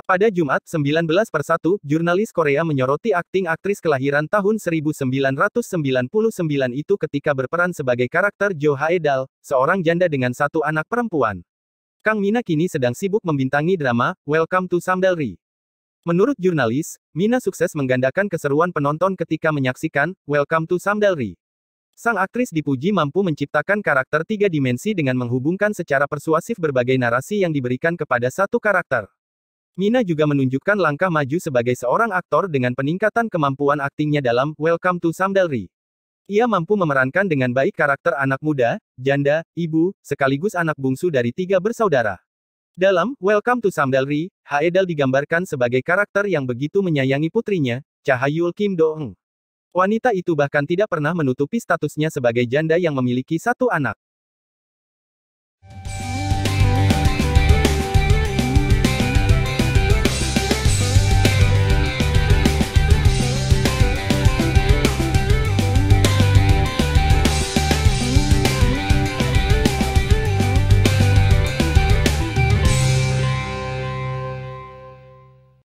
Pada Jumat, 19/1, jurnalis Korea menyoroti akting aktris kelahiran tahun 1999 itu ketika berperan sebagai karakter Jo Hae-dal, seorang janda dengan satu anak perempuan. Kang Mina kini sedang sibuk membintangi drama, Welcome to Samdalri. Menurut jurnalis, Mina sukses menggandakan keseruan penonton ketika menyaksikan Welcome to Samdalri. Sang aktris dipuji mampu menciptakan karakter tiga dimensi dengan menghubungkan secara persuasif berbagai narasi yang diberikan kepada satu karakter. Mina juga menunjukkan langkah maju sebagai seorang aktor dengan peningkatan kemampuan aktingnya dalam Welcome to Samdalri. Ia mampu memerankan dengan baik karakter anak muda, janda, ibu, sekaligus anak bungsu dari tiga bersaudara. Dalam Welcome to Samdalri, Hae-dal digambarkan sebagai karakter yang begitu menyayangi putrinya, Cha Hyul Kim Do-eung. Wanita itu bahkan tidak pernah menutupi statusnya sebagai janda yang memiliki satu anak.